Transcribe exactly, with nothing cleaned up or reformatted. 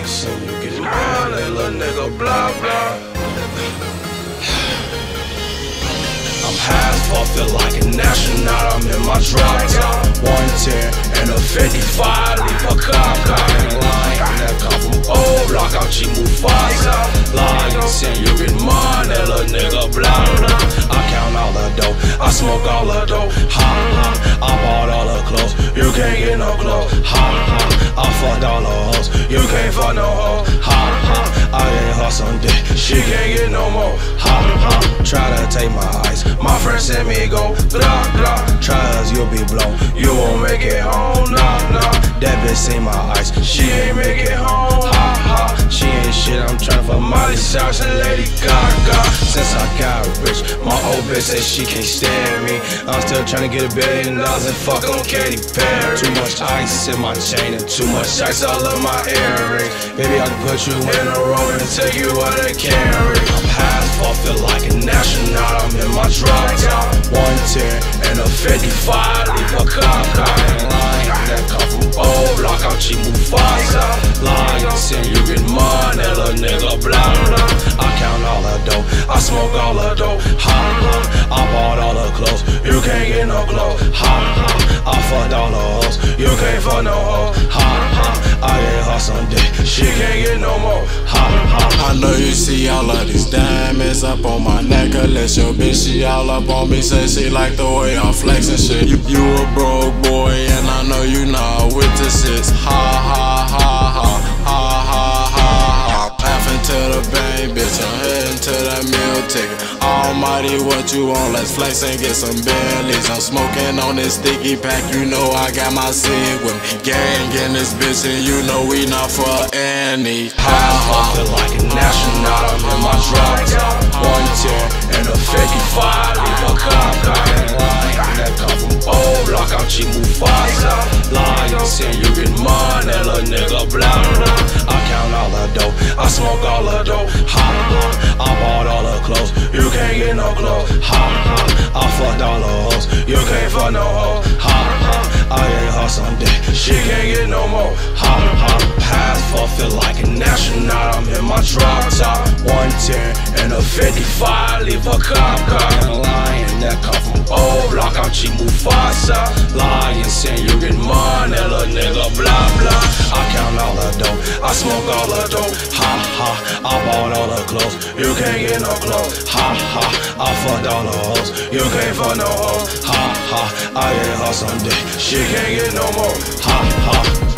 ain't seen you get mine, that little nigga blah blah. I'm high as fuck, feel like an astronaut, I'm in my drop top. one ten and a fifty-five, leave a cop car. Ain't lying, that come from old block, I'm G Mufasa. Lying, saying you get mine, that little nigga blah blah. I count all the dough, I smoke all the dough. Ha ha, I bought all the clothes, you can't get no clothes. Ha ha, I fucked all the hoes, you can't fuck no hoe. Ha ha, I gave her some dick, she can't get no more. Ha ha, try to take my ice, my friend sent me go blah blah. Try us, you'll be blown, you won't make it home. Nah nah, that bitch seen my ice, she ain't make it home. Ha ha, she ain't shit, I'm tryna fuck Miley Cyrus and Lady Gaga. Since I got rich, my old bitch say she can't stand me. I'm still tryna get a billion dollars and fuck on Katy Perry. Too much ice in my chain and too much ice all of my earrings. Baby, I can put you in a row and tell you what I carry. I'm high as fuck, feel like an astronaut, I'm in my drop top. one ten and a fifty-five, leave a cop car. Ain't lying, that come from old block, I'm G Mufasa. Lying, saying you get mine, that little nigga blah blah. I count all the dough, I smoke all the dough. Ha ha, I bought all the clothes, you can't get no clothes. Ha ha, I fucked all the hoes, you can't fuck no hoe. Ha ha, I gave her some dick, she can't get no more. Ha ha. I know you see all of these diamonds up on my necklace. Your bitch, she all up on me, say she like the way I'm flexing shit. You, you a broke boy, and I know you not with the shits. Ha ha ha ha, ha ha ha ha. Laughing to the bank, bitch, I'm heading to that meal ticket. Almighty, what you want? Let's flex and get some Bentleys. I'm smoking on this sticky pack, you know I got my cig with me. Gang in this bitch, and you know we not for any. Ha ha, feel like an astronaut, I'm in my drop top. one ten and a fifty-five, leave a cop car. Ain't lying, that come from old block, I'm G Mufasa. Lying, saying you get mine, that little nigga blah blah. I count all the dough, I smoke all the dough. Ha ha, I bought all the clothes, you can't get no clothes. Ha ha, I fucked all the hoes, you can't fuck no hoe. Ha ha, I gave her some dick, she can't get no more. Ha ha, high as fuck, feel like an astronaut, I'm in my drop top. one ten and a fifty-five, leave a cop car. Ain't lying, that come from old block, I'm G Mufasa. Lying, saying you get mine, that little nigga blah blah. I count all the dough, I smoke all the dough. Ha ha, I bought all the clothes, you can't get no clothes. Ha ha, I fucked all the hoes, you can't fuck no hoe. Ha ha, I gave her some dick, she can't get no more. Ha ha.